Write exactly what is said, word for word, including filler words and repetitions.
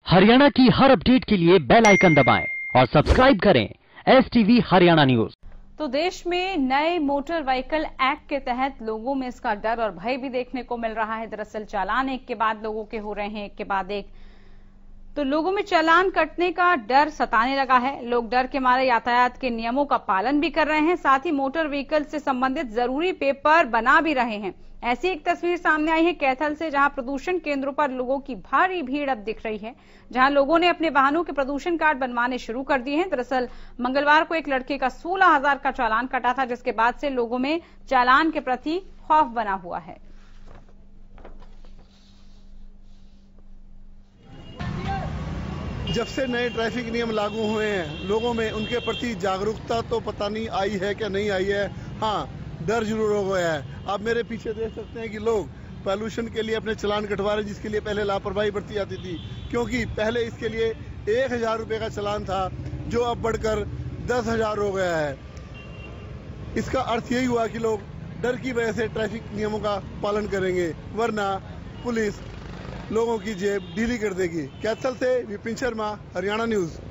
हरियाणा की हर अपडेट के लिए बेल आइकन दबाएं और सब्सक्राइब करें एस टीवी हरियाणा न्यूज। तो देश में नए मोटर व्हीकल एक्ट के तहत लोगों में इसका डर और भय भी देखने को मिल रहा है। दरअसल चालान एक के बाद लोगों के हो रहे हैं, एक के बाद एक, तो लोगों में चालान कटने का डर सताने लगा है। लोग डर के मारे यातायात के नियमों का पालन भी कर रहे हैं, साथ ही मोटर व्हीकल से संबंधित जरूरी पेपर बना भी रहे हैं। ऐसी एक तस्वीर सामने आई है कैथल से, जहां प्रदूषण केंद्रों पर लोगों की भारी भीड़ अब दिख रही है, जहां लोगों ने अपने वाहनों के प्रदूषण कार्ड बनवाने शुरू कर दिए हैं। दरअसल मंगलवार को एक लड़के का सोलह हजार का चालान कटा था, जिसके बाद से लोगों में चालान के प्रति खौफ बना हुआ है। जब से नए ट्रैफिक नियम लागू हुए हैं, लोगों में उनके प्रति जागरूकता तो पता नहीं आई है क्या नहीं आई है, हाँ डर जरूर हो गया है। आप मेरे पीछे देख सकते हैं कि लोग पॉल्यूशन के लिए अपने चालान कटवा रहे हैं, जिसके लिए पहले लापरवाही बरती जाती थी, क्योंकि पहले इसके लिए एक हजार रुपये का चालान था, जो अब बढ़कर दस हजार हो गया है। इसका अर्थ यही हुआ कि लोग डर की वजह से ट्रैफिक नियमों का पालन करेंगे, वरना पुलिस लोगों की जेब ढीली कर देगी। कैथल से विपिन शर्मा, हरियाणा न्यूज।